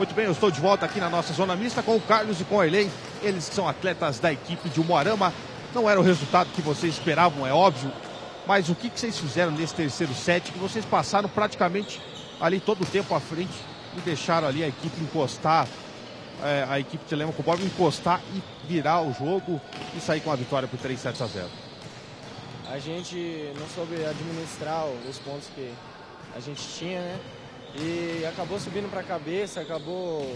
Muito bem, eu estou de volta aqui na nossa zona mista com o Carlos e com a Erlei. Eles são atletas da equipe de Umuarama. Não era o resultado que vocês esperavam, é óbvio. Mas o que vocês fizeram nesse terceiro set? Que vocês passaram praticamente ali todo o tempo à frente e deixaram ali a equipe encostar, a equipe de Telemaco Borba encostar e virar o jogo e sair com a vitória por 3-0. A gente não soube administrar os pontos que a gente tinha, né? E acabou subindo para a cabeça, acabou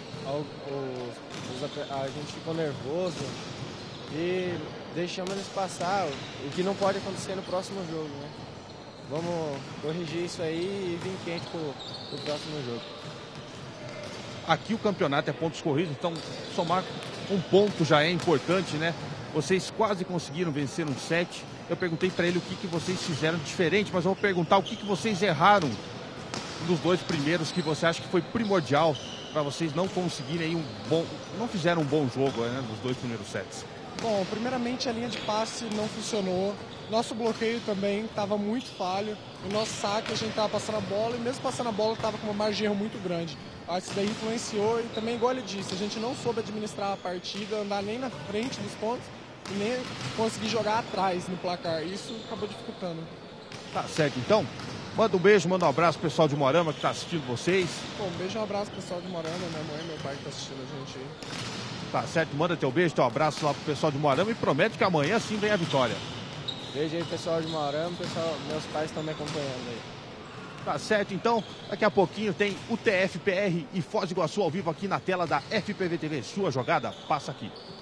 a gente ficou nervoso e deixamos eles passar, o que não pode acontecer no próximo jogo, né? Vamos corrigir isso aí e vir quente pro próximo jogo. Aqui o campeonato é pontos corridos, então somar um ponto já é importante, né? Vocês quase conseguiram vencer um set. Eu perguntei para ele o que vocês fizeram diferente, mas eu vou perguntar o que vocês erraram nos dois primeiros, que você acha que foi primordial para vocês não conseguirem não fizeram um bom jogo, né, nos dois primeiros sets. Bom, primeiramente a linha de passe não funcionou, nosso bloqueio também estava muito falho, o nosso saque a gente estava passando a bola e mesmo passando a bola estava com uma margem de erro muito grande. Acho que isso daí influenciou e também, igual ele disse, a gente não soube administrar a partida, andar nem na frente dos pontos e nem conseguir jogar atrás no placar, isso acabou dificultando. Tá certo, então, manda um beijo, manda um abraço pro pessoal de Umuarama que está assistindo vocês. Bom, um beijo e um abraço pro pessoal de Umuarama, minha mãe e meu pai que estão assistindo a gente aí. Tá certo, manda teu beijo, teu abraço lá pro pessoal de Umuarama e promete que amanhã sim vem a vitória. Beijo aí, pessoal de Umuarama, meus pais estão me acompanhando aí. Tá certo, então, daqui a pouquinho tem o TFPR e Foz do Iguaçu ao vivo aqui na tela da FPV TV. Sua jogada passa aqui.